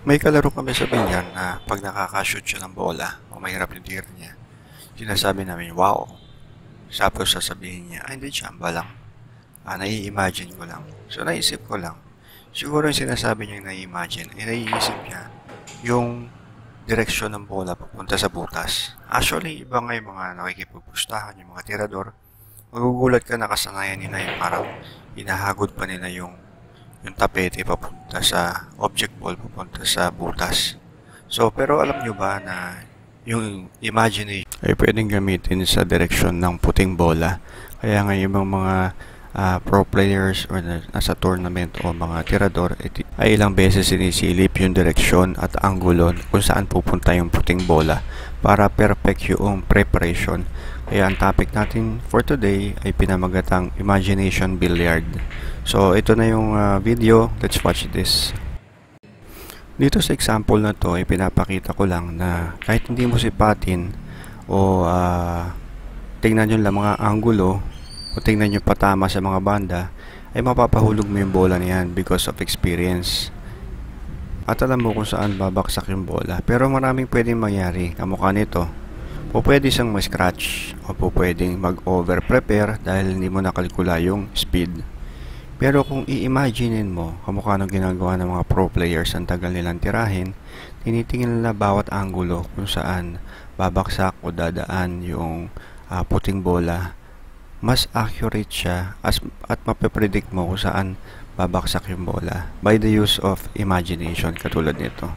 May kalaro kami sa bilyar na pag nakaka-shoot siya ng bola o mahirap yung tira niya, sinasabi namin, wow. Tapos sasabihin niya, ay hindi, chamba lang. Nai-imagine ko lang. So naisip ko lang, siguro yung sinasabi niya nai-imagine, naiisip niya yung direksyon ng bola papunta sa butas. Actually, iba nga yung mga nakikipagpustahan, yung mga tirador. Magugulat ka, nakasanayan nila yung parang hinahagod pa nila yung tapete papunta sa object ball, papunta sa butas. So, pero alam nyo ba na yung imagination ay pwedeng gamitin sa direksyon ng puting bola. Kaya nga yung mga pro players or nasa tournament o mga tirador ay ilang beses sinisilip yung direksyon at anggulo kung saan pupunta yung puting bola para perfect yung preparation. Kaya ang topic natin for today ay pinamagatang Imagination Billiard. So ito na yung video, let's watch this. Dito sa example na to ay pinapakita ko lang na kahit hindi mo sipatin o tingnan nyo lang mga anggulo o tingnan nyo patama sa mga banda, ay mapapahulog mo yung bola niyan because of experience. At alam mo kung saan babaksak yung bola. Pero maraming pwedeng mangyari. Kamukha nito, o pwede siyang ma-scratch o pwedeng mag-over-prepare dahil hindi mo nakalkula yung speed. Pero kung i-imaginein mo, kamukha ng ginagawa ng mga pro players ang tagal nilang tirahin, tinitingin nila bawat anggulo kung saan babaksak o dadaan yung puting bola. Mas accurate siya at mapipredict mo kung saan babaksak yung bola by the use of imagination katulad nito.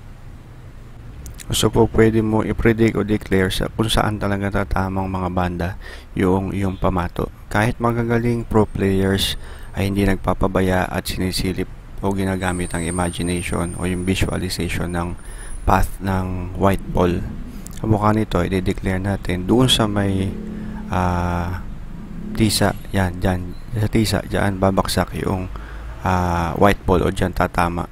So po pwede mo i-predict o declare kung saan talaga tatamang mga banda yung pamato. Kahit magagaling pro players ay hindi nagpapabaya at sinisilip o ginagamit ang imagination o yung visualization ng path ng white ball. Kamukha nito, i-declare natin doon sa may tisa, yan, dyan, sa tisa, dyan babaksak yung white ball o dyan tatama.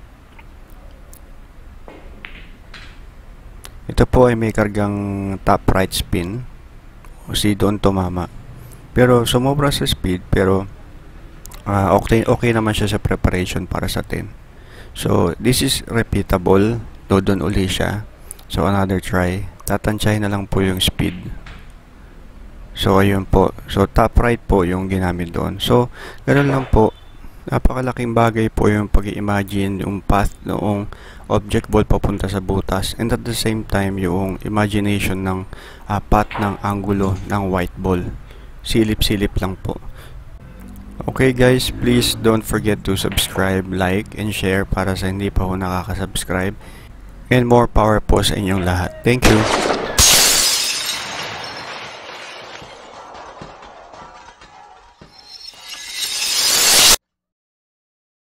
Ito po ay may kargang top right spin o si doon tumama. Pero sumobra sa speed pero okay naman siya sa preparation para sa 10. So this is repeatable. Doon uli siya. So another try. Tatansyahin na lang po yung speed. So ayun po. So top right po yung ginamit doon. So ganoon lang po. Napakalaking bagay po yung pag-i-imagine yung path noong object ball papunta sa butas and at the same time yung imagination ng path ng angulo ng white ball. Silip-silip lang po. Okay guys, please don't forget to subscribe, like, and share para sa hindi pa ho nakaka-subscribe. And more power po sa inyong lahat. Thank you!